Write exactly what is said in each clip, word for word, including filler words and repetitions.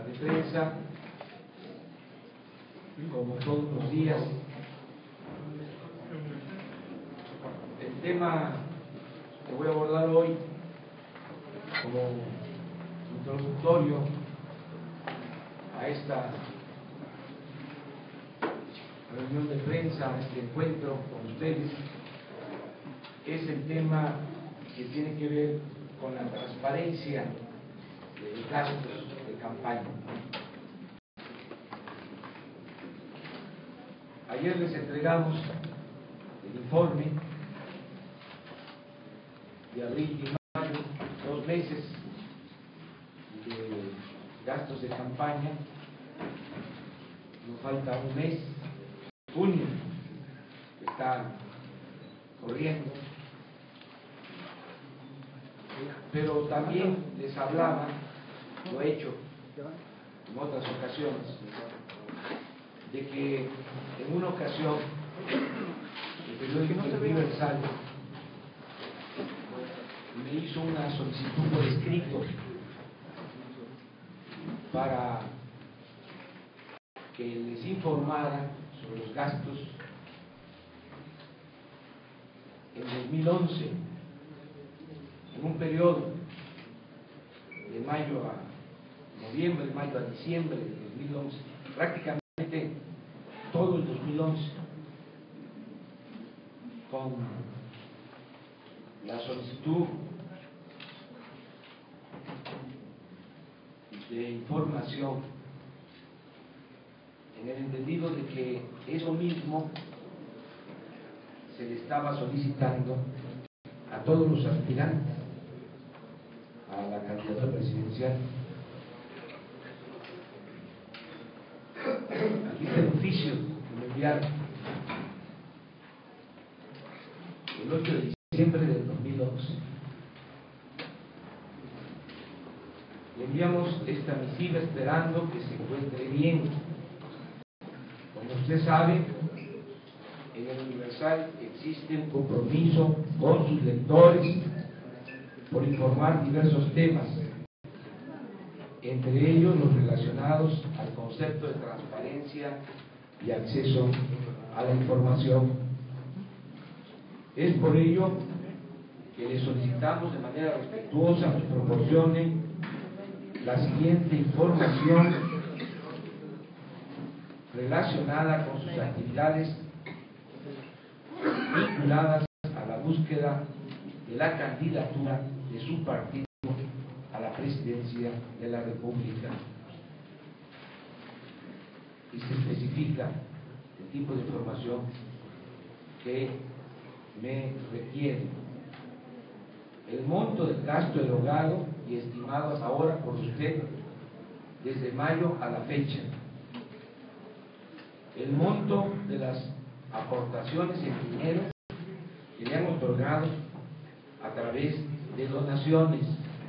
de prensa, como todos los días. El tema que voy a abordar hoy como introductorio a esta reunión de prensa, a este encuentro con ustedes, es el tema que tiene que ver con la transparencia de los gastos de campaña. Ayer les entregamos el informe de abril y mayo, dos meses de gastos de campaña. Nos falta un mes, junio, que está corriendo. Pero también les hablaba, lo he hecho en otras ocasiones, de que en una ocasión el periódico El Universal me hizo una solicitud por escrito para que les informara sobre los gastos en dos mil once, en un periodo de mayo a noviembre, de mayo a diciembre de dos mil once, prácticamente todo el dos mil once, con la solicitud de información, en el entendido de que eso mismo se le estaba solicitando a todos los aspirantes a la candidatura presidencial. Aquí está el oficio que me enviaron el ocho de diciembre del dos mil once. Le enviamos esta misiva esperando que se encuentre bien. Como usted sabe, en el Universal existe un compromiso con sus lectores por informar diversos temas, entre ellos los relacionados al concepto de transparencia y acceso a la información. Es por ello que le solicitamos de manera respetuosa nos proporcione la siguiente información relacionada con sus actividades vinculadas a la búsqueda de la candidatura de su partido a la presidencia de la República. Y se especifica el tipo de información que me requiere. El monto del gasto erogado y estimado hasta ahora por usted desde mayo a la fecha. El monto de las aportaciones en dinero que le han otorgado a través de donaciones.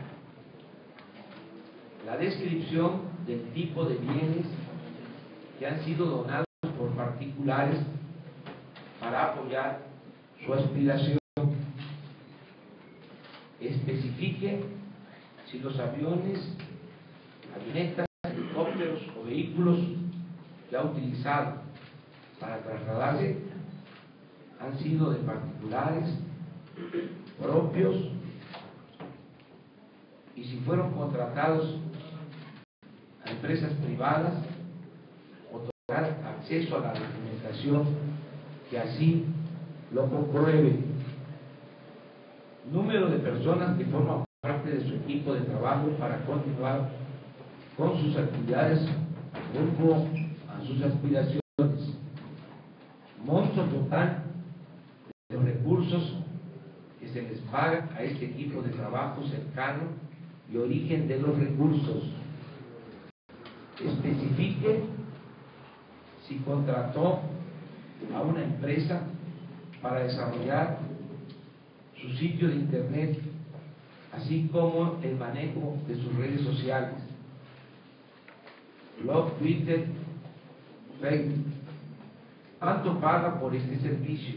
La descripción del tipo de bienes que han sido donados por particulares para apoyar su aspiración. Especifique si los aviones, avionetas, helicópteros o vehículos que ha utilizado para trasladarse han sido de particulares, propios, y si fueron contratados a empresas privadas, otorgar acceso a la documentación que así lo compruebe. Número de personas que forman parte de su equipo de trabajo para continuar con sus actividades rumbo a sus aspiraciones. Monto total de los recursos que se les paga a este equipo de trabajo cercano y origen de los recursos. Especifique si contrató a una empresa para desarrollar su sitio de internet, así como el manejo de sus redes sociales, blog, Twitter, Facebook. ¿Cuánto paga por este servicio?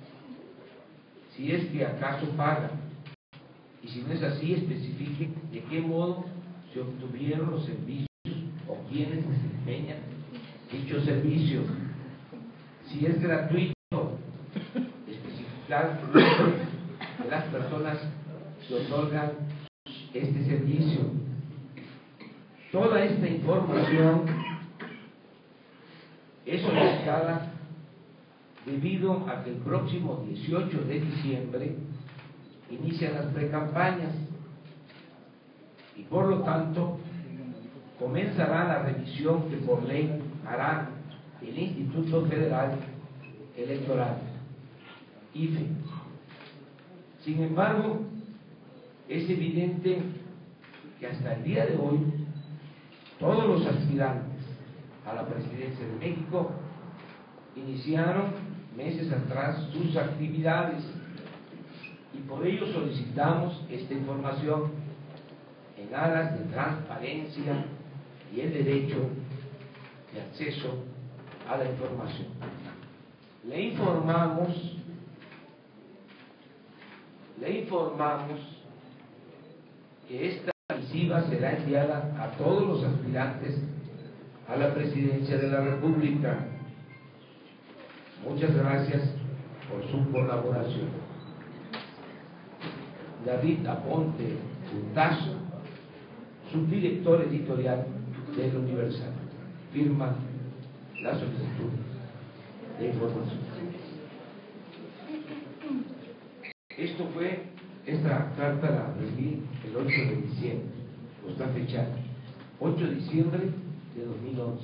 Si es que acaso paga, y si no es así, especifique de qué modo se obtuvieron los servicios o quienes desempeñan dicho servicio, si es gratuito, especificar el nombre de las personas que otorgan este servicio. Toda esta información es solicitada debido a que el próximo dieciocho de diciembre inician las precampañas y por lo tanto comenzará la revisión que por ley hará el Instituto Federal Electoral, I F E. Sin embargo, es evidente que hasta el día de hoy todos los aspirantes a la presidencia de México iniciaron meses atrás sus actividades y por ello solicitamos esta información en aras de transparencia y el derecho de acceso a la información. Le informamos, le informamos que esta misiva será enviada a todos los aspirantes a la presidencia de la República. Muchas gracias por su colaboración. David Aponte Hurtazo, subdirector editorial del Universal, firma la solicitud de información. Esto fue, esta carta la recibí el ocho de diciembre, está fechada ocho de diciembre de dos mil once.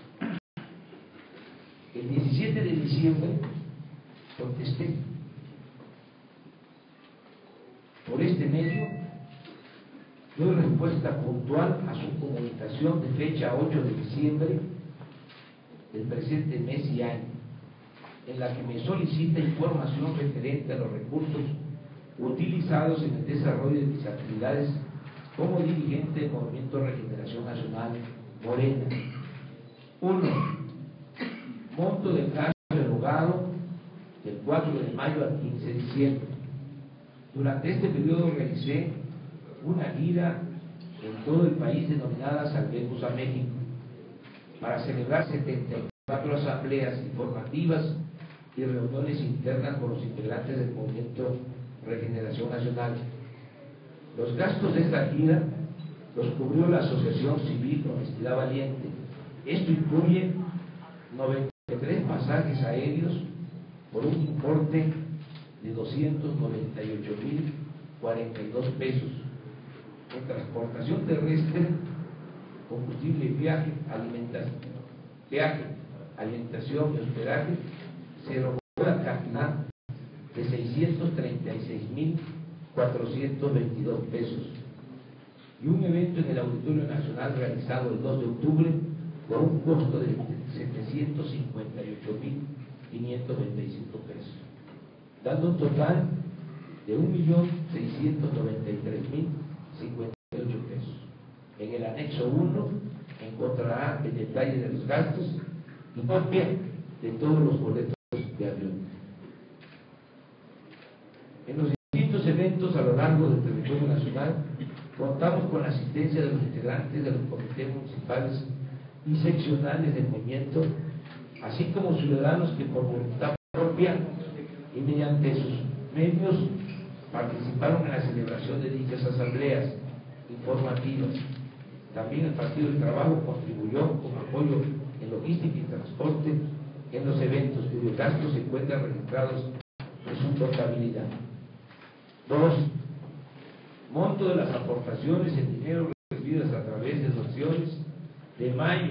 El diecisiete de diciembre contesté. Por este medio doy respuesta puntual a su comunicación de fecha ocho de diciembre del presente mes y año, en la que me solicita información referente a los recursos utilizados en el desarrollo de mis actividades como dirigente del Movimiento de Regeneración Nacional Morena. Uno. Monto del gasto erogado del cuatro de mayo al quince de diciembre. Durante este periodo realicé una gira en todo el país denominada Salvemos a México para celebrar setenta y cuatro asambleas informativas y reuniones internas con los integrantes del Movimiento Regeneración Nacional. Los gastos de esta gira los cubrió la Asociación Civil Honestidad Valiente. Esto incluye noventa y tres pasajes aéreos por un importe de doscientos noventa y ocho mil cuarenta y dos pesos, en transportación terrestre, combustible y viaje, alimentación, viaje, alimentación y hospedaje, se erogó la cantidad de seiscientos treinta y seis mil cuatrocientos veintidós pesos, y un evento en el Auditorio Nacional realizado el dos de octubre por un costo de setecientos cincuenta y ocho mil quinientos veinticinco pesos, dando un total de un millón seiscientos noventa y tres mil cincuenta y ocho pesos. En el anexo uno encontrará el detalle de los gastos y copia de todos los boletos de avión. En los distintos eventos a lo largo del territorio nacional contamos con la asistencia de los integrantes de los comités municipales y seccionales del movimiento, así como ciudadanos que por voluntad propia y mediante sus medios participaron en la celebración de dichas asambleas informativas. También el Partido del Trabajo contribuyó con apoyo en logística y transporte en los eventos cuyos gastos se encuentran registrados en su contabilidad. Dos. Monto de las aportaciones en dinero recibidas a través de donaciones de mayo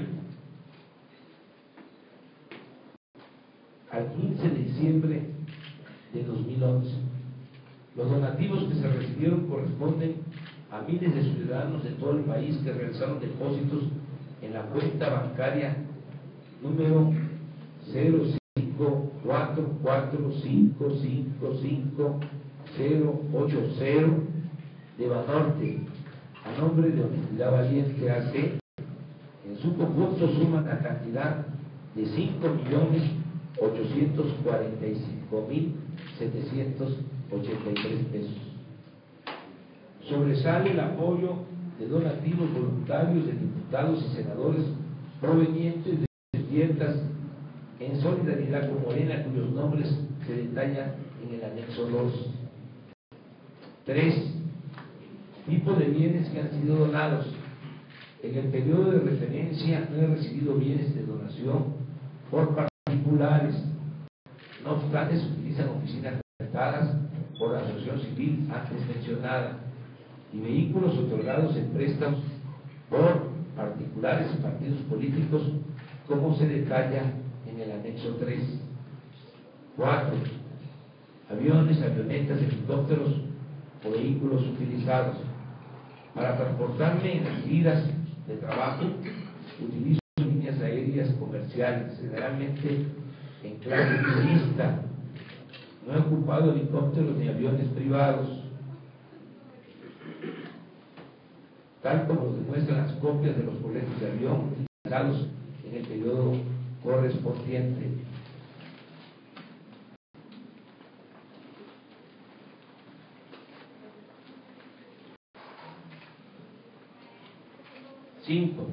al quince de diciembre de dos mil once. Los donativos que se recibieron corresponden a miles de ciudadanos de todo el país que realizaron depósitos en la cuenta bancaria número cero cinco cuatro cuatro cinco cinco cinco cero ocho cero de Banorte a nombre de Honestidad Valiente A C. En su conjunto suman la cantidad de cinco millones ochocientos cuarenta y cinco mil setecientos ochenta y tres pesos. Sobresale el apoyo de donativos voluntarios de diputados y senadores provenientes de dietas en solidaridad con Morena, cuyos nombres se detallan en el anexo dos. Tres. Tipo de bienes que han sido donados. En el periodo de referencia no he recibido bienes de donación por particulares. No obstante, se utilizan oficinas rentadas por la asociación civil antes mencionada y vehículos otorgados en préstamos por particulares y partidos políticos, como se detalla en el anexo tres. Cuatro. Aviones, avionetas, helicópteros o vehículos utilizados. Para transportarme en las idas de trabajo, utilizo líneas aéreas comerciales, generalmente en clase turista. No he ocupado helicópteros ni aviones privados, tal como lo demuestran las copias de los boletos de avión utilizados en el periodo correspondiente. Cinco.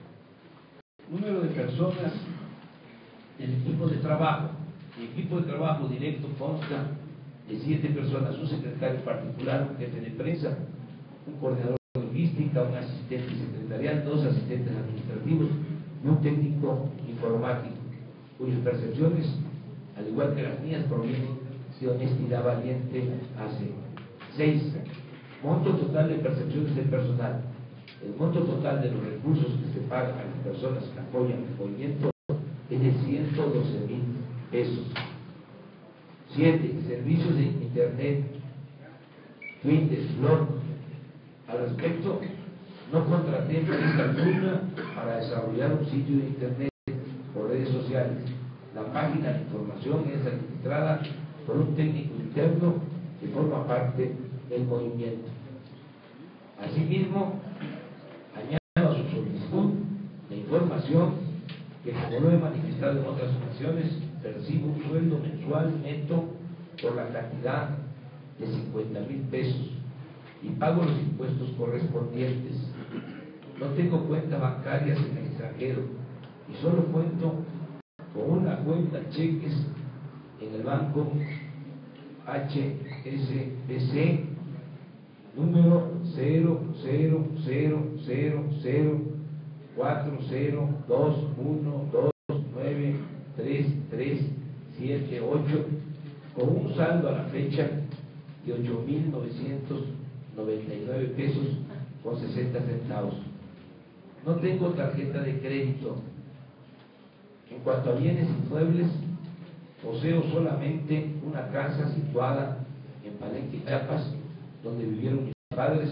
Número de personas del equipo de trabajo. El equipo de trabajo directo consta de siete personas: un secretario particular, un jefe de prensa, un coordinador de logística, un asistente secretarial, dos asistentes administrativos y un técnico informático, cuyas percepciones, al igual que las mías, provienen de honestidad valiente hace. Seis. Monto total de percepciones del personal. El monto total de los recursos que se pagan a las personas que apoyan el movimiento es de ciento doce mil pesos. Siete. Servicios de internet, Twitter, blog. Al respecto, no contraté empresa alguna para desarrollar un sitio de internet o redes sociales. La página de información es administrada por un técnico interno que forma parte del movimiento. Asimismo, añado a su solicitud de información que, como lo he manifestado en otras ocasiones, percibo un sueldo mensual neto por la cantidad de cincuenta mil pesos y pago los impuestos correspondientes. No tengo cuentas bancarias en el extranjero y solo cuento con una cuenta cheques en el banco H S B C número cero cero cero cero cero cuatro cero dos uno dos nueve tres tres siete ocho, con un saldo a la fecha de ocho mil novecientos noventa y nueve pesos con sesenta centavos. No tengo tarjeta de crédito. En cuanto a bienes inmuebles, poseo solamente una casa situada en Palenque, Chiapas, donde vivieron mis padres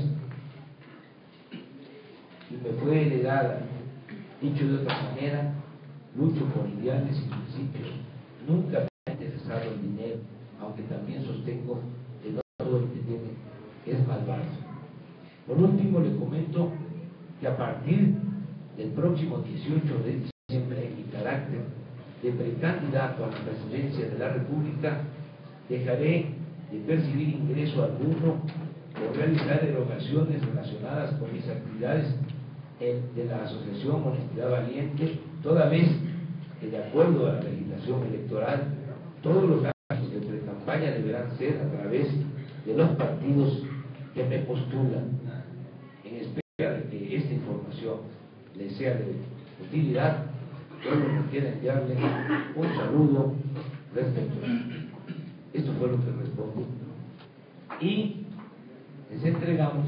y me fue heredada. Dicho de otra manera, lucho por ideales y principios. Nunca me ha interesado el dinero, aunque también sostengo que no todo el que tiene es malvado. Por último, le comento que a partir del próximo dieciocho de diciembre, en mi carácter de precandidato a la presidencia de la República, dejaré de percibir ingreso alguno por realizar erogaciones relacionadas con mis actividades de la Asociación Honestidad Valiente, toda vez que, de acuerdo a la legislación electoral, todos los gastos de precampaña deberán ser a través de los partidos que me postulan. En espera de que esta información les sea de utilidad, solo me queda enviarle un saludo respetuoso. Esto fue lo que respondí. Y les entregamos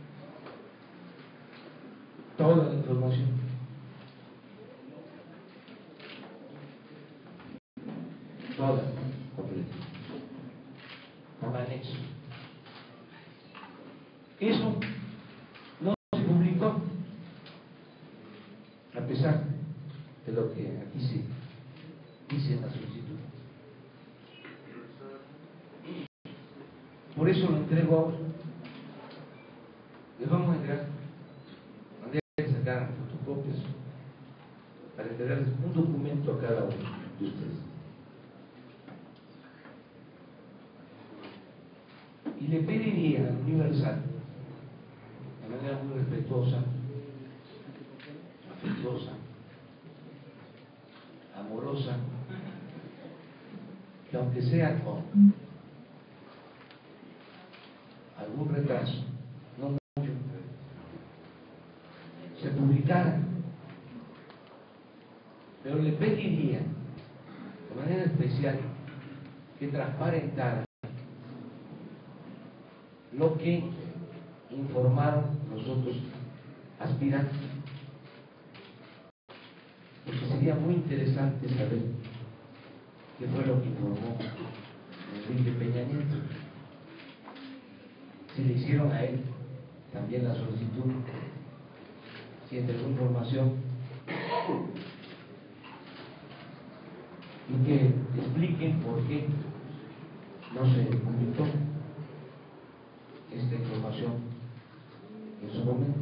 toda la información. Toda, completa. Con anexo. Eso no se publicó, a pesar de lo que aquí se dice en la solicitud. Por eso lo entrego ahora. Les vamos a entregar, mandé a sacar fotocopias para entregarles un documento a cada uno de ustedes. Y le pediría al Universal, de manera muy respetuosa, afectuosa, cosa, que aunque sea con algún retraso, no mucho, se publicara, pero le pediría de manera especial que transparentara lo que informaron los otros aspirantes, porque sería muy interesante saber qué fue lo que informó Enrique Peña Nieto, si le hicieron a él también la solicitud, si entregó información, y que expliquen por qué no se publicó esta información en su momento.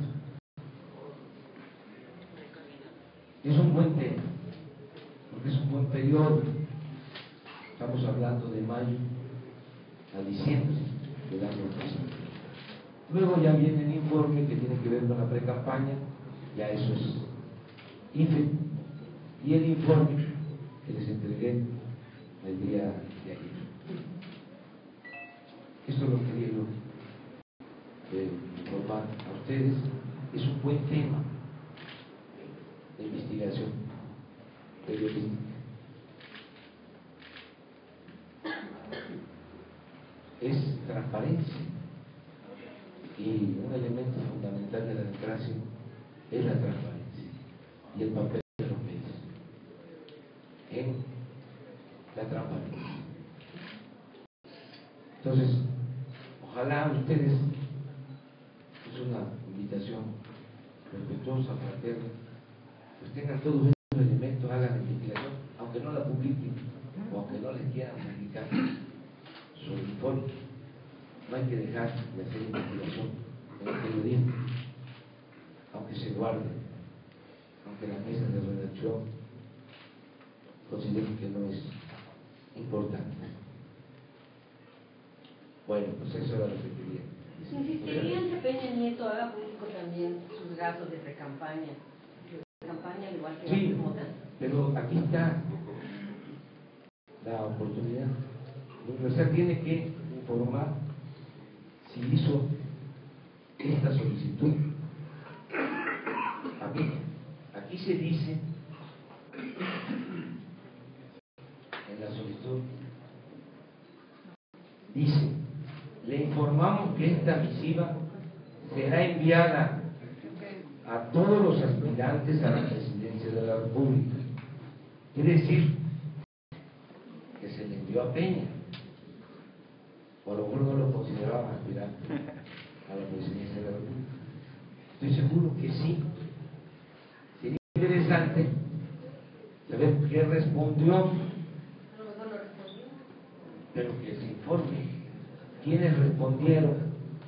Es un buen tema, porque es un buen periodo. Estamos hablando de mayo a diciembre del año pasado. Luego ya viene el informe que tiene que ver con la pre-campaña, ya eso es I F E, y el informe que les entregué el día de ayer. Esto lo quería yo eh, informar a ustedes. Es un buen tema de investigación periodística. Es transparencia, y un elemento fundamental de la democracia es la transparencia y el papel de los medios en la transparencia. Entonces, ojalá ustedes, es una invitación respetuosa, fraterna, pues tengan todos estos elementos, hagan la investigación, aunque no la publiquen o aunque no les quieran publicar su informe. No hay que dejar de hacer investigación en el periodismo, aunque se guarde, aunque la mesa de redacción considere que no es importante. Bueno, pues eso era lo que quería. Insistirían que Peña Nieto haga público también sus gastos de pre-campaña, de campaña al igual que Sí, la Mota. pero aquí está la oportunidad. La universidad tiene que informar si hizo esta solicitud. Aquí, aquí se dice en la solicitud, dice: le informamos que esta misiva será enviada a todos los aspirantes a la presidencia de la República. Quiere decir que se le envió a Peña, o a lo mejor no lo consideraban aspirante a la presidencia de la República. Estoy seguro que sí. Sería interesante saber qué respondió, pero que se informe quiénes respondieron,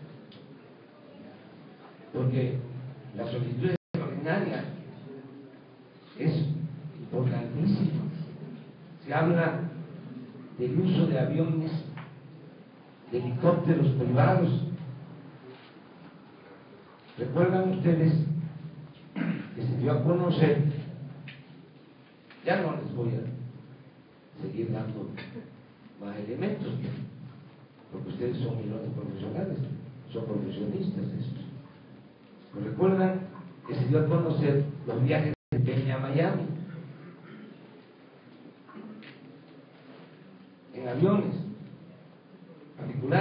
porque la solicitud es extraordinaria, es importantísima. Se habla del uso de aviones, de helicópteros privados. ¿Recuerdan ustedes que se dio a conocer? Ya no les voy a seguir dando más elementos, porque ustedes son millones profesionales, son profesionistas estos. ¿Pues recuerdan que se dio a conocer los viajes de Peña a Miami en aviones particulares?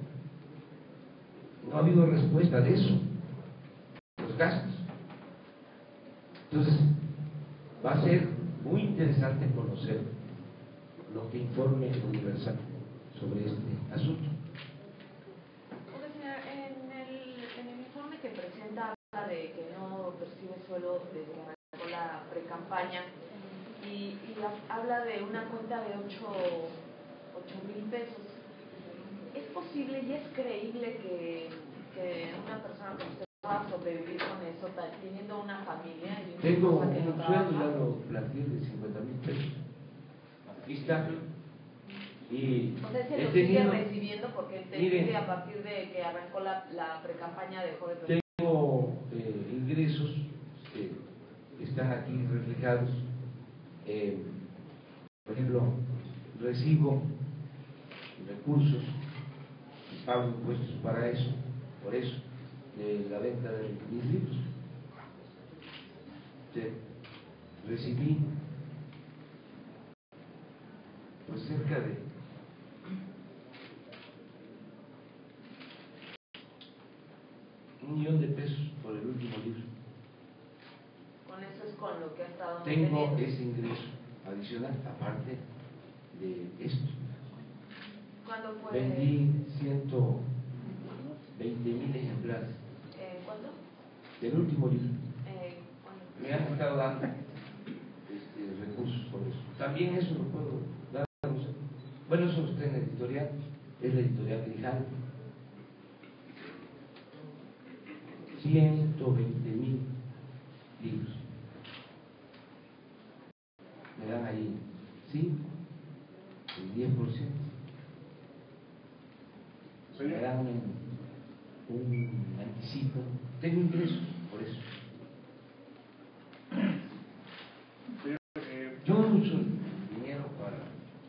No ha habido respuesta de eso, los gastos. Entonces, va a ser muy interesante conocer lo que informe Universal sobre este asunto. Porque, señora, en el, en el informe que presenta habla de que no percibe sueldo desde que arrancó la pre-campaña y, y habla de una cuenta de ocho mil pesos. ¿Es posible y es creíble que, que una persona como usted pueda sobrevivir con eso, teniendo una familia y una Tengo esposa que no un sueldo, trabaja? ya lo planteé, de cincuenta mil pesos. Aquí está. Y O sea, se he lo tenido, sigue recibiendo porque entendí miren, que a partir de que arrancó la, la pre-campaña dejó de percibir. tengo eh, ingresos que están aquí reflejados. Eh, por ejemplo, recibo recursos y pago impuestos para eso, por eso, de la venta de mis libros. De, recibí pues cerca de un millón de pesos por el último libro. Con eso es con lo que ha estado Tengo manteniendo. ese ingreso adicional, aparte de esto. ¿Cuándo fue? Vendí ciento veinte mil ejemplares Eh, ¿Cuándo? del último libro. Eh, ¿cuándo? Me han estado dando este, recursos por eso. También eso lo puedo dar a conocer. Bueno, eso está en la editorial, es la editorial Grijalvo. ciento veinte mil libros. Me dan ahí, sí, el diez por ciento. Me dan un, un anticipo. Tengo ingresos por eso. Yo no uso el dinero para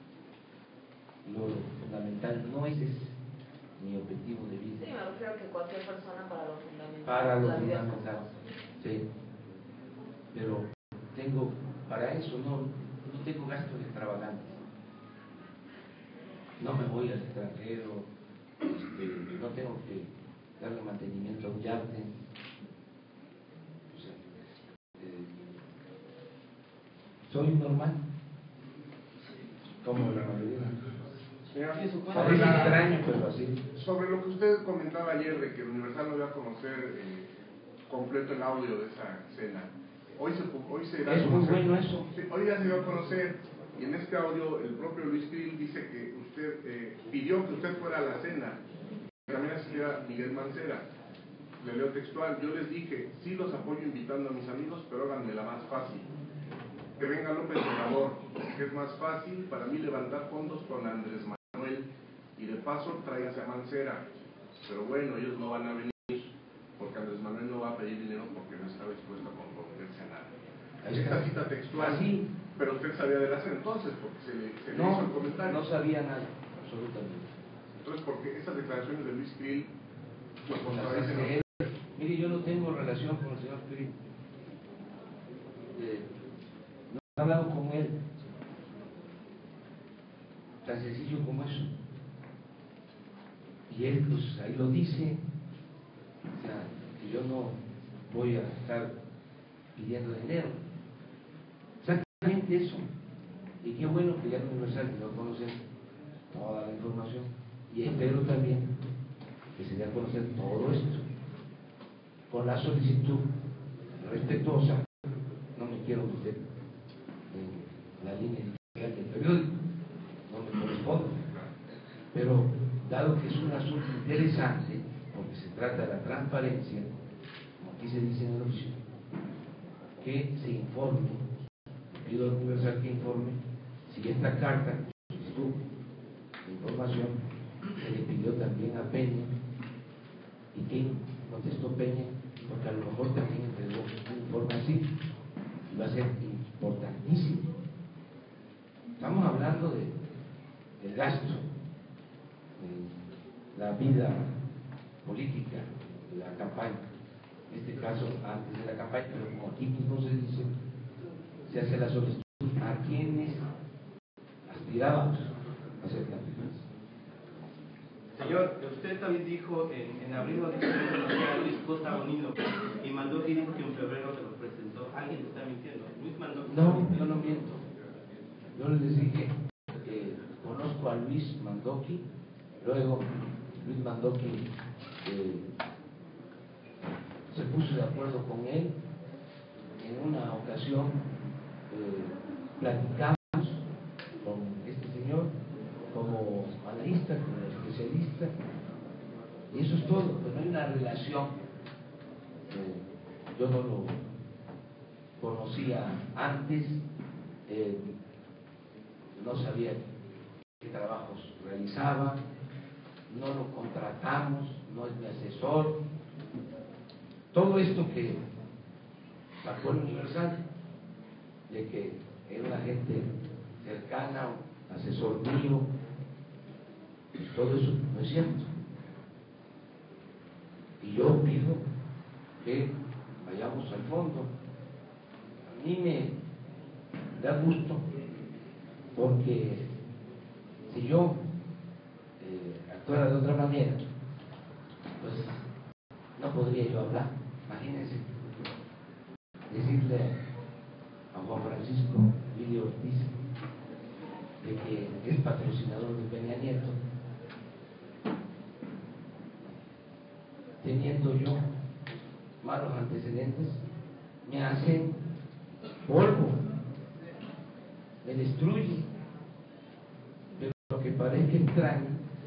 lo fundamental, no ese es mi objetivo de vida. Sí, me refiero a que cualquier persona para lo fundamental. Para lo la vida es fundamental, costosa. sí. Pero tengo, para eso no, no tengo gastos extravagantes. No me voy al extranjero, este, no tengo que darle mantenimiento a un yate. O sea, eh, soy normal, como la mayoría. Señor, Parece extraño, pero así. sobre lo que usted comentaba ayer de que el Universal no iba a conocer eh, completo el audio de esa escena, hoy se, hoy se da a Es muy conocer- bueno eso. Sí, hoy ya se dio a conocer, y en este audio el propio Luis Krill dice que usted eh, pidió que usted fuera a la cena, que también asistiera Miguel Mancera. Le leo textual: yo les dije, sí los apoyo invitando a mis amigos, pero háganmela más fácil. Que venga López Obrador, que es más fácil para mí levantar fondos con Andrés Manuel, y de paso tráigase a Mancera. Pero bueno, ellos no van a venir, porque Andrés Manuel no va a pedir dinero porque no está dispuesto a comprometerse a nada. Ahí Esta está. cita textual. Así. Pero usted sabía de la cena entonces, porque se le, se le No, hizo el comentario. no sabía nada, absolutamente. Entonces, porque esas declaraciones de Luis Krill pues Con las contradicen. hace él. Mire, yo no tengo relación con el señor Krill. Eh, no he hablado con él. Tan sencillo como eso. Y él, pues ahí lo dice. O sea, que yo no voy a estar pidiendo dinero. Exactamente eso. Y qué bueno que ya el Universal dio a conocer toda la información. Y espero también que se dé a conocer todo esto con la solicitud respetuosa. No me quiero meter en la línea editorial del periódico, no me corresponde, pero dado que es un asunto interesante, porque se trata de la transparencia, como aquí se dice en el oficio, que se informe, pido al Universal que informe si esta carta, solicitud de información, se le pidió también a Peña, y que contestó Peña, porque a lo mejor también entregó un informe así, y va a ser importantísimo. Estamos hablando de, del gasto, de la vida política, de la campaña, en este caso antes de la campaña, pero como aquí mismo se dice, se hace la solicitud a quienes aspirábamos a ser candidatos. Señor, usted también dijo en, en abril o a Luis Costa Bonino y Mandoki dijo que en febrero se lo presentó. ¿Alguien está mintiendo? Luis Mandoki. No, yo no miento. Yo les dije que conozco a Luis Mandoki, luego Luis Mandoki eh, se puso de acuerdo con él. En una ocasión eh, platicamos con este señor como analista, como especialista, y eso es todo, pero no hay una relación. Eh, yo no lo conocía antes, eh, no sabía qué trabajos realizaba, no lo contratamos, no es mi asesor. Todo esto que sacó el Universal, de que era una gente cercana o asesor mío. Todo eso no es cierto. Y yo pido que vayamos al fondo. A mí me da gusto porque si yo eh, actuara de otra manera, pues no podría yo hablar. Imagínense decirle a Juan Francisco Lidio Ortiz de que es patrocinador de Peña Nieto, teniendo yo malos antecedentes, me hacen polvo, me destruye. Pero lo que parezca extraño,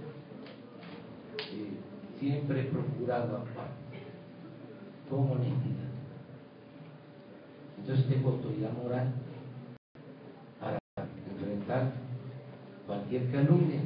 eh, siempre he procurado actuar con honestidad. Entonces tengo autoridad moral para enfrentar cualquier calumnia.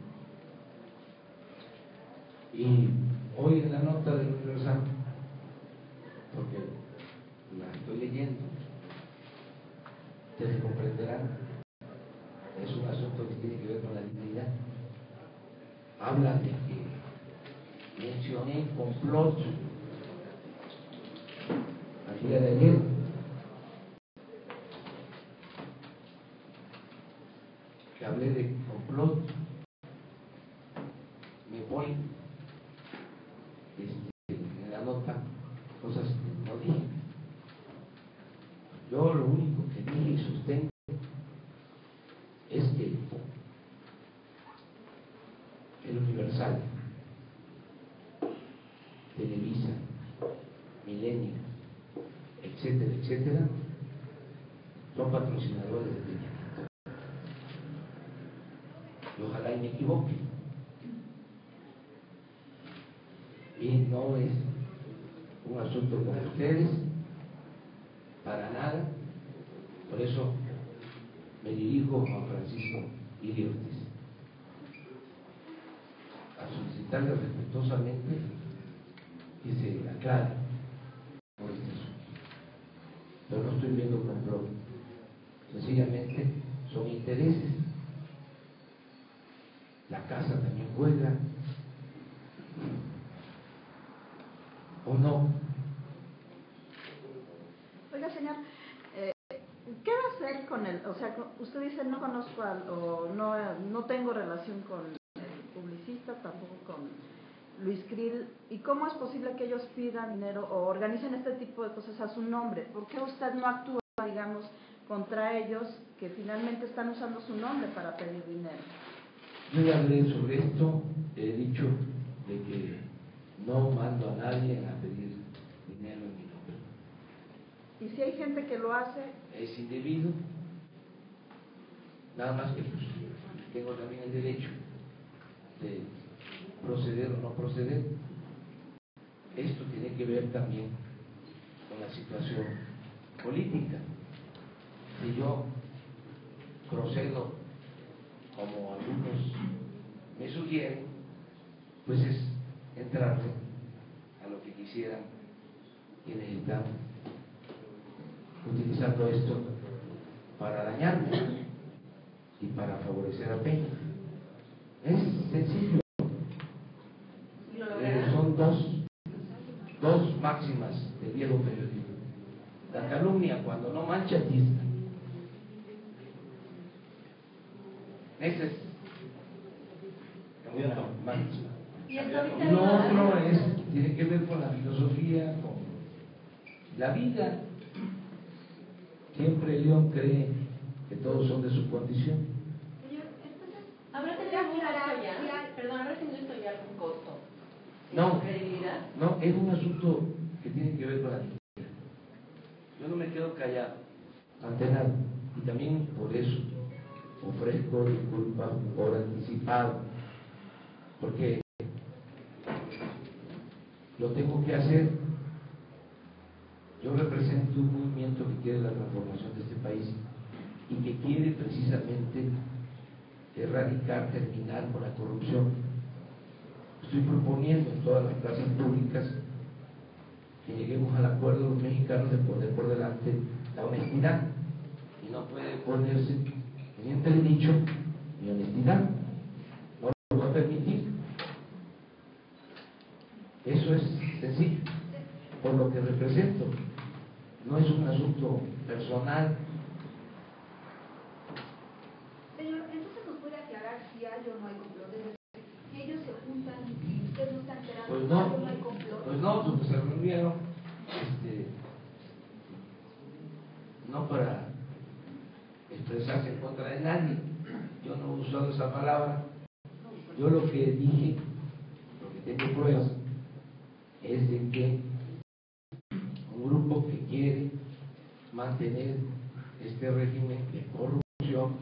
Y hoy en la nota del Universal, porque la estoy leyendo, ustedes comprenderán, es un asunto que tiene que ver con la dignidad. Hablan de que mencioné complot al día de ayer. Que hablé de complot, me voy este, en la nota cosas que no dije. Yo lo único que dije y sostengo es que el Universal, Televisa, Milenio, etcétera, etcétera, son patrocinadores de Peña Nieto. Y ojalá y me equivoque. Y no es un asunto con ustedes, para nada. Por eso me dirijo a Juan Francisco Lidio Ortiz a solicitarle respetuosamente que se aclare por este asunto. Pero no estoy viendo complot, sencillamente son intereses. La casa también juega, ¿o no? Oiga, señor, eh, ¿qué va a hacer con el, o sea, usted dice no conozco al, o no, no tengo relación con el publicista, tampoco con Luis Krill, y cómo es posible que ellos pidan dinero o organicen este tipo de cosas a su nombre? ¿Por qué usted no actúa, digamos, contra ellos que finalmente están usando su nombre para pedir dinero? Yo ya hablé sobre esto, he dicho de que no mando a nadie a pedir dinero en mi nombre. Y si hay gente que lo hace, Es indebido, nada más que pues, tengo también el derecho de proceder o no proceder. Esto tiene que ver también con la situación política. Si yo procedo como algunos me sugieren, pues es entrarle a lo que quisieran quienes están utilizando esto para dañarme y para favorecer a Peña. Es sencillo. Eh, son dos, dos máximas del viejo periodismo. La calumnia cuando no mancha tiesta. Esa es una máxima. Y hasta ahorita Lo no- otro es, tiene que ver con la filosofía, con la vida. Siempre León cree que todos son de su condición. Señor, entonces, ¿habrá tenido algún costo ya? Perdón, ¿habrá tenido esto ya algún costo? ¿En No. su credibilidad? No, es un asunto que tiene que ver con la dignidad. Yo no me quedo callado ante nada. Y también por eso ofrezco disculpas por anticipado, porque lo tengo que hacer. Yo represento un movimiento que quiere la transformación de este país y que quiere precisamente erradicar, terminar con la corrupción. Estoy proponiendo en todas las plazas públicas que lleguemos al acuerdo de los mexicanos de poner por delante la honestidad, y no puede ponerse en entredicho mi honestidad. No lo voy a permitir. Eso es sencillo, por lo que represento. No es un asunto personal. Señor, entonces nos puede aclarar si hay o no hay complot. Si ellos se juntan y usted no está enterado, Pues ¿hay no, o no hay complot? pues no, pues se reunieron, este, no para expresarse en contra de nadie. Yo no he usado esa palabra. Yo lo que dije, lo que tengo pruebas, es de que un grupo que quiere mantener este régimen de corrupción,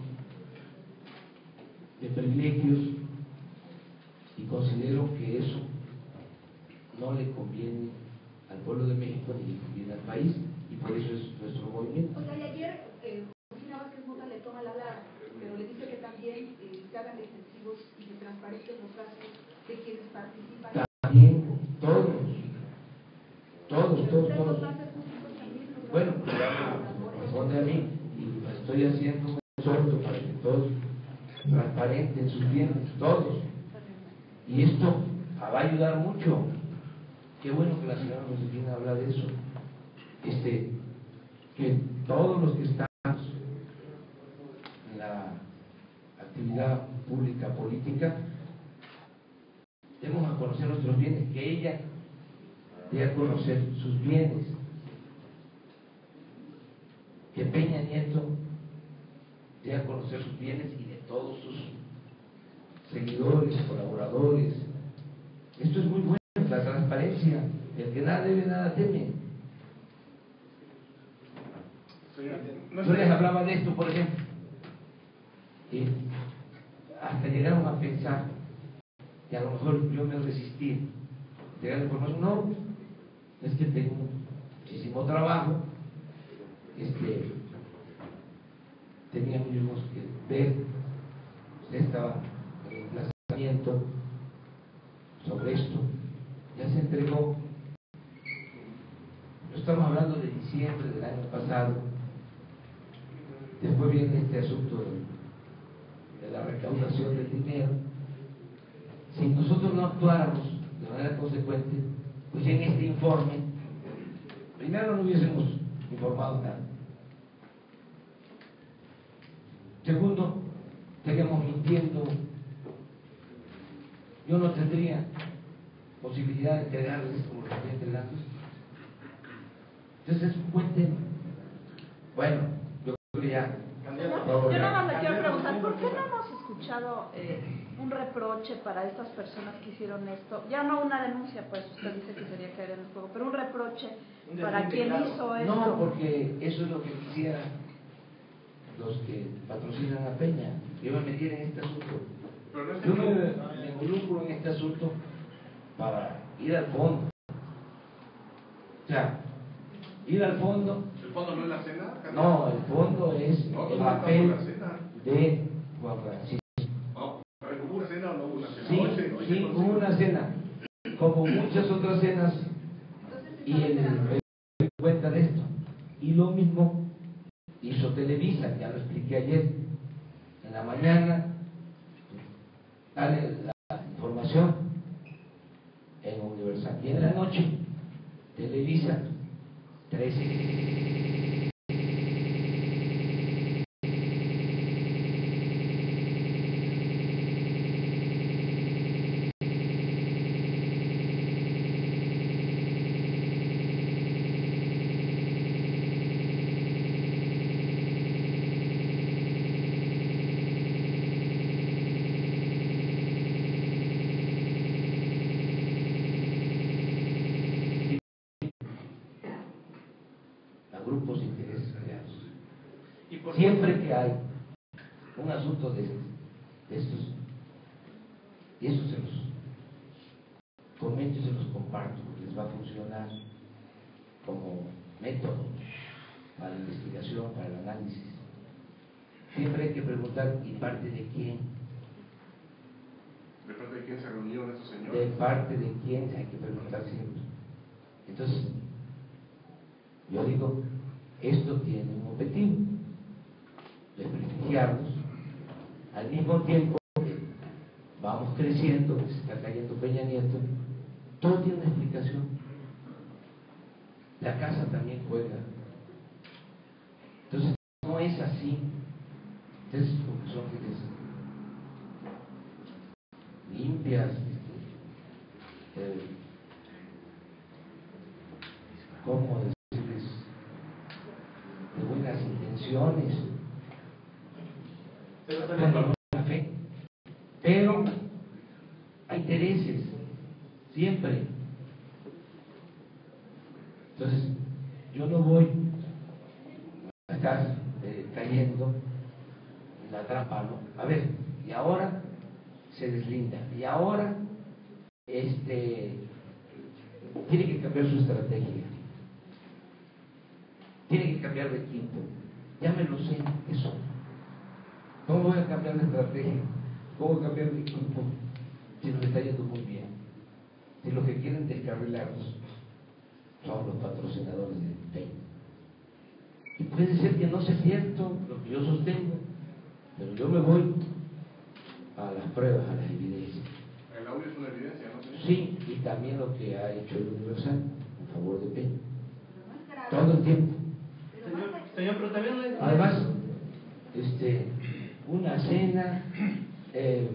de privilegios, y considero que eso no le conviene al pueblo de México ni le conviene al país, y por eso es nuestro movimiento. O sea, y ayer eh, Josefina Vázquez Mota le toma la palabra, pero le dice que también eh, se hagan extensivos y se transparenten los casos de quienes participan. También todos, todos, Pero todos, usted todos. los hace públicos también, ¿no? Bueno, me responde a mí y lo estoy haciendo un exhorto para que todos transparenten sus bienes, todos. Y esto va a ayudar mucho. Qué bueno que la señora Josefina habla de eso. Este, que todos los que estamos en la actividad pública política demos a conocer nuestros bienes, que ella dé a conocer sus bienes, que Peña Nieto dé a conocer sus bienes y de todos sus seguidores, colaboradores. Esto es muy bueno, la transparencia. El que nada debe, nada teme. Yo les hablaba de esto, por ejemplo, y hasta llegaron a pensar que a lo mejor yo me resistí a llegar a la información. No, es que tengo muchísimo trabajo, este, teníamos que ver, usted estaba en el emplazamiento sobre esto, ya se entregó. No estamos hablando de diciembre del año pasado. Después viene este asunto de, de la recaudación del dinero. Si nosotros no actuáramos de manera consecuente, pues en este informe, primero no hubiésemos informado nada. Segundo, estaríamos mintiendo. Yo no tendría posibilidad de entregarles como lo estoy entregando. Entonces es un buen tema. Bueno, yo creo que ya. Señor, yo nada más me quiero preguntar, ¿por qué no hemos escuchado eh, un reproche para estas personas que hicieron esto? Ya no una denuncia, pues usted dice que sería caer en el juego, pero un reproche para quien hizo esto. No, porque eso es lo que quisieran los que patrocinan a Peña. Yo me metiera en este asunto. Yo me, me involucro en este asunto para ir al fondo. O sea, ir al fondo. ¿El fondo no es la cena? No, el fondo es No, el no papel la cena. de Juan Francisco. No, a ver, ¿hubo una cena o no hubo una cena? Sí, Hoy se- hoy se sí, conoció. hubo una cena, como muchas otras cenas, y el el cuenta de esto. Y lo mismo hizo Televisa, ya lo expliqué ayer. En la mañana sale la información en Universal. Y en la noche, Televisa, trece. Grupos de intereses creados. Y por Siempre que hay un asunto de, de estos, y eso se los comento y se los comparto, porque les va a funcionar como método para la investigación, para el análisis. Siempre hay que preguntar, ¿y parte de quién? ¿De parte de quién se reunieron esos ¿De señores? parte de quién? Hay que preguntar siempre. Entonces, yo digo, esto tiene un objetivo, desprestigiarlos, tiempo que vamos creciendo, que se está cayendo Peña Nieto, todo tiene una explicación. La casa también juega. Entonces, no es así. Entonces, porque son gentes limpias, eh, ¿cómo decirles? De buenas intenciones, Pero con también, buena fe, pero hay intereses, siempre. Entonces, yo no voy a estar eh, cayendo en la trampa, ¿no? A ver, y ahora se deslinda, y ahora este tiene que cambiar su estrategia, tiene que cambiar de equipo. Ya me lo sé, eso. ¿Cómo voy a cambiar de estrategia? ¿Cómo voy a cambiar de equipo si nos está yendo muy bien? Si los que quieren descarrilarnos son los patrocinadores del P E I. Y puede ser que no sea cierto lo que yo sostengo, pero yo me voy a las pruebas, a las evidencias. El audio es una evidencia, ¿no? Sí, y también lo que ha hecho el Universal en favor de P E I. Todo el tiempo. señor, señor, pero también no es... Además, este, una cena, eh,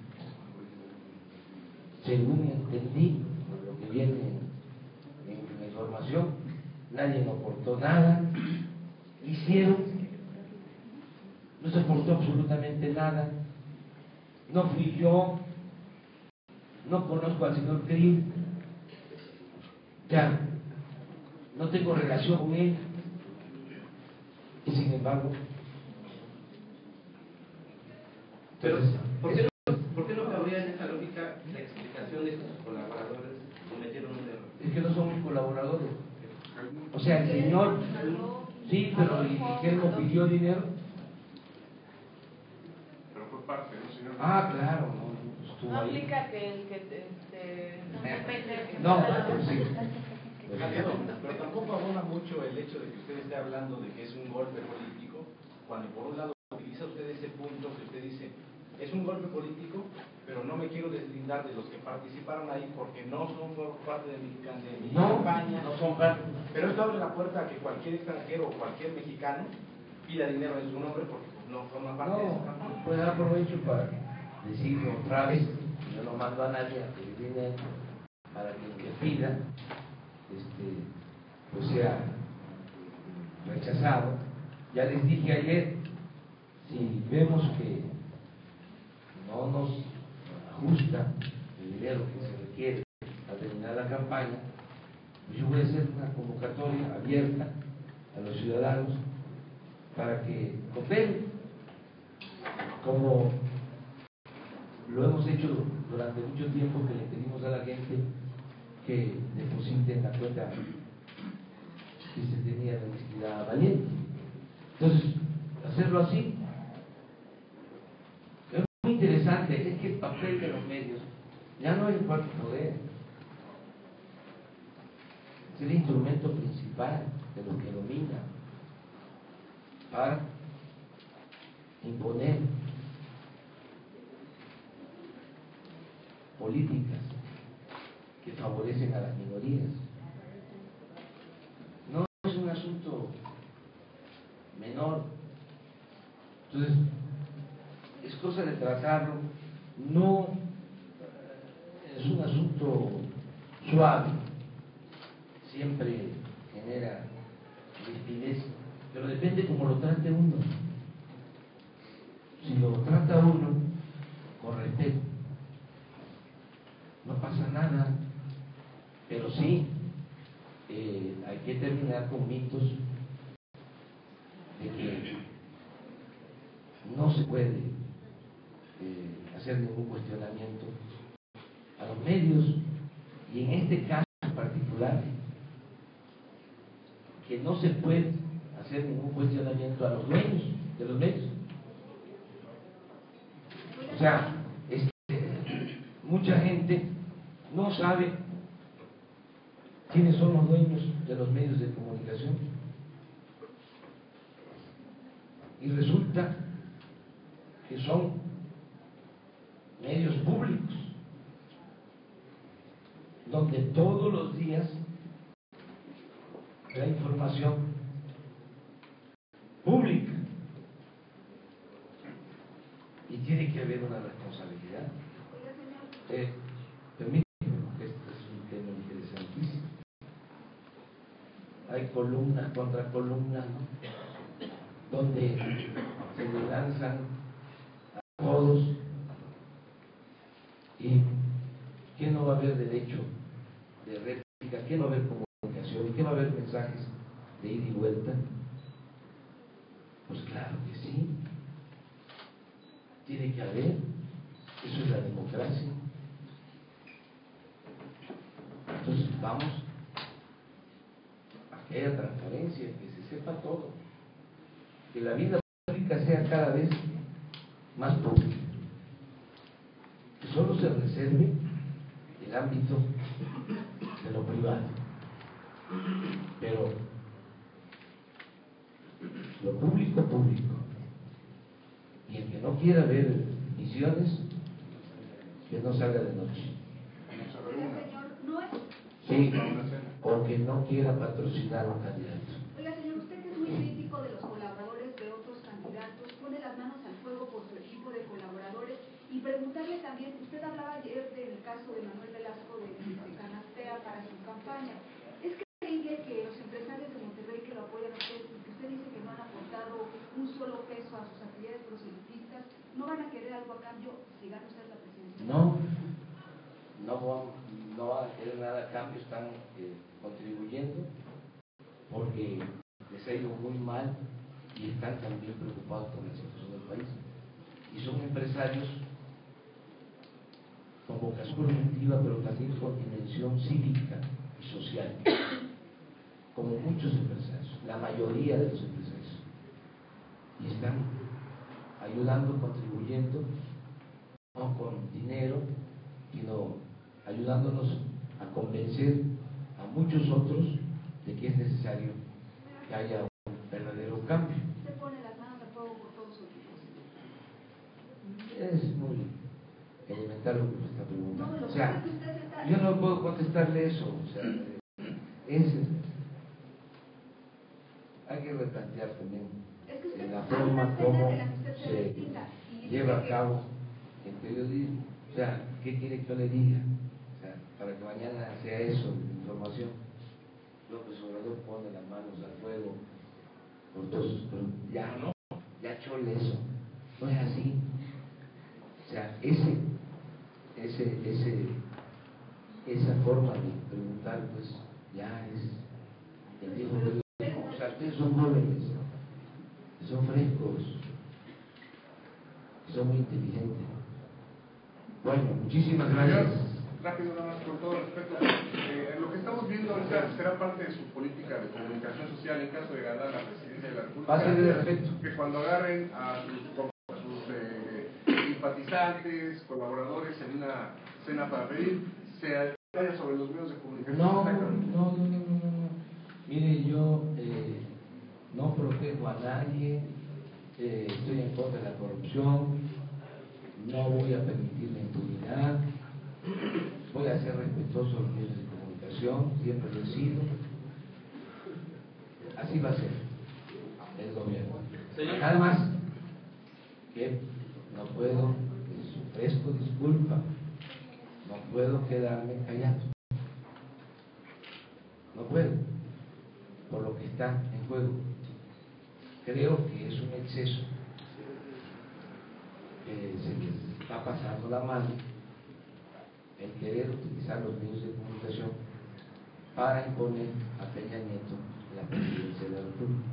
según entendí, por lo que viene en, en la información, nadie me aportó nada, hicieron, no se aportó absolutamente nada, no fui yo, no conozco al señor Krill, ya, no tengo relación con él, y sin embargo, Pero, ¿por qué, no, ¿por qué no cabría en esa lógica la explicación de que sus colaboradores cometieron un error? es que no somos colaboradores. O sea, el señor, sí, pero ¿y que él no pidió dinero? Pero fue parte, ¿no, señor? Ah, claro, no, estuvo No ahí. aplica que el que este, no depende. No, pues sí. Candidato, pero tampoco abona mucho el hecho de que usted esté hablando de que es un golpe político, cuando por un lado utiliza usted ese punto que usted dice, es un golpe político, pero no me quiero deslindar de los que participaron ahí porque no son parte de mi, de mi No, campaña. no son parte. Pero esto abre la puerta a que cualquier extranjero o cualquier mexicano pida dinero en su nombre porque pues, no forma parte de esa No, campaña. pues aprovecho para decirlo otra vez, yo no mando a nadie a pedir dinero para que el que pida este, pues sea rechazado. Ya les dije ayer, si vemos que no nos ajusta el dinero que se requiere al terminar la campaña, pues yo voy a hacer una convocatoria abierta a los ciudadanos para que cooperen, como lo hemos hecho durante mucho tiempo, que le pedimos a la gente que deposite en la cuenta que se tenía registrada Valiente. Entonces, hacerlo así es muy interesante. Es que el papel de los medios ya no es el cuarto poder, es el instrumento principal de los que dominan para imponer políticas que favorecen a las minorías. No es un asunto menor. Entonces, es cosa de tratarlo, no es un asunto suave, siempre genera rispidez, pero depende cómo lo trate uno. Si lo trata uno con respeto, no pasa nada, pero sí eh, hay que terminar con mitos de que no se puede eh, hacer ningún cuestionamiento a los medios, y en este caso en particular, que no se puede hacer ningún cuestionamiento a los dueños de los medios. O sea, este, mucha gente no sabe quiénes son los dueños de los medios de comunicación, y resulta que son donde todos los días la información pública y tiene que haber una responsabilidad. Eh, permíteme, porque este es un tema interesantísimo. Hay columnas contra columnas, ¿no?, donde se le lanzan a todos. ¿Y qué no va a haber derecho de réplica? ¿Qué no va a haber comunicación? ¿Qué va a haber mensajes de ida y vuelta? Pues claro que sí. Tiene que haber. Eso es la democracia. Entonces vamos a que haya transparencia, que se sepa todo, que la vida pública sea cada vez más pública, que solo se reserve el ámbito de lo privado, pero lo público, público. Y el que no quiera ver visiones, que no salga de noche. Sí, o que no quiera patrocinar a un candidato. Oiga, señor, usted que es muy crítico de los colaboradores de otros candidatos, pone las manos al fuego por su equipo de colaboradores, y preguntarle también, usted hablaba ayer del caso de Manuel Velasco de, de Canastea para su campaña. ¿Es creíble que los empresarios de Monterrey que lo apoyan a usted, y que usted dice que no han aportado un solo peso a sus actividades proselitistas, no van a querer algo a cambio si gana usted la presidencia? No, no van, no van a querer nada a cambio, están eh, contribuyendo porque les ha ido muy mal y están también preocupados por la situación del país. Y son empresarios con vocación productiva, pero también con dimensión cívica y social, como muchos empresarios, la mayoría de los empresarios. Y están ayudando, contribuyendo, no con dinero, sino ayudándonos a convencer a muchos otros de que es necesario que haya un verdadero cambio. ¿Usted pone las manos al fuego por todos sus equipos? Es muy elemental lo que me está preguntando. No, O sea, que usted está... yo no puedo contestarle eso. O sea, es, hay que replantear también es que usted, la forma como se se lleva a cabo el periodismo. O sea, ¿qué quiere que yo le diga? O sea, para que mañana sea eso, información. López Obrador pone las manos al fuego por todos, pero ya no, ya chole eso. No es así. O sea, ese, ese, ese, esa forma de preguntar, pues ya es el viejo periodismo. O sea, ustedes son jóvenes, son frescos, son muy inteligentes. Bueno, muchísimas gracias. Rápido, nada más, con todo respeto. Eh, lo que estamos viendo ahorita será parte de su política de comunicación social en caso de ganar la presidencia de la República. Pase de respeto. Que cuando agarren a sus, a sus eh, simpatizantes, colaboradores en una cena para pedir, se haya sobre los medios de comunicación. No, no, no, no, no, no. Mire, yo eh, no protejo a nadie, eh, estoy en contra de la corrupción, no voy a permitir la impunidad, voy a ser respetuoso de los medios de comunicación, siempre lo he sido. Así va a ser el gobierno. Nada más que no puedo, ofrezco disculpa, no puedo quedarme callado. No puedo, por lo que está en juego. Creo que es un exceso, que se les está pasando la mano el querer utilizar los medios de comunicación para imponer a Peña Nieto la presidencia de la República.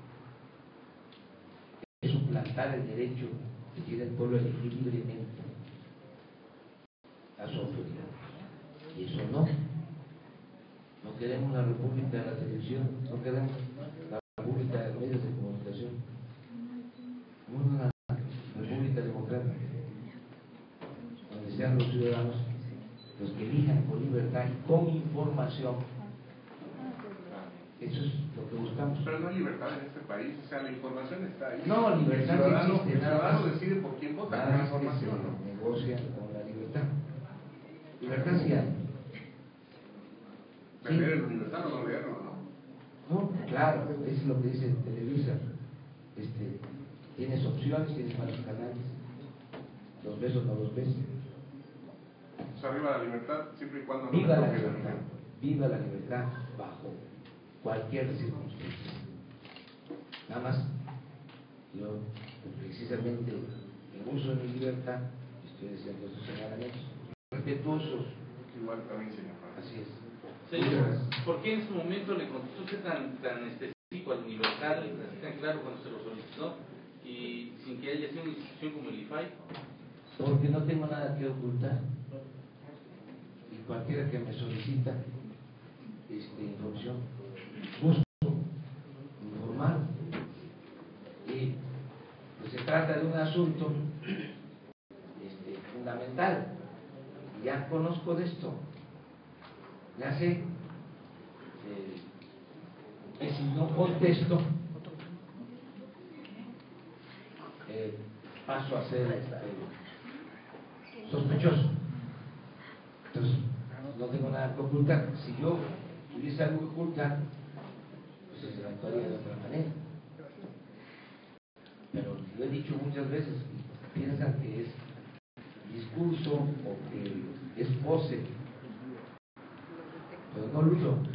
Es suplantar el derecho que tiene el pueblo a elegir libremente a su autoridad. Y eso no. No queremos la república de la televisión, no queremos la república de los medios de comunicación. Queremos una república democrática, donde sean los ciudadanos los que elijan con libertad y con información. Eso es lo que buscamos. Pero no hay libertad en este país, o sea, la información está ahí. No, libertad el ciudadano, existe, el nada ciudadano más. decide por quién vota, Nada con la más que información. se ¿no? negocia con la libertad. Libertad sí hay. Vender en Universal o no leerlo, ¿no? No, claro, eso es lo que dice Televisa. Este, tienes opciones, tienes varios canales. Los ves o no los ves. O sea, arriba la libertad, siempre y cuando no Viva la toque libertad, viva la libertad bajo cualquier circunstancia. Nada más, yo precisamente en uso de mi libertad estoy haciendo esos señalamientos respetuosos. Igual también, señor. Así es. Señor, ¿por qué en su momento le contestó usted tan, tan específico al Universal, así tan claro cuando se lo solicitó, y sin que haya sido una institución como el I F A I? Porque no tengo nada que ocultar. Y cualquiera que me solicita este, información, busco informar. Y pues se trata de un asunto este, fundamental. Ya conozco de esto. Ya sé eh, que si no contesto, eh, paso a ser eh, sospechoso. Entonces, no tengo nada que ocultar. Si yo tuviese algo que ocultar, pues se actuaría de otra manera. Pero lo he dicho muchas veces, piensan que es discurso o que es pose, pero no lo uso.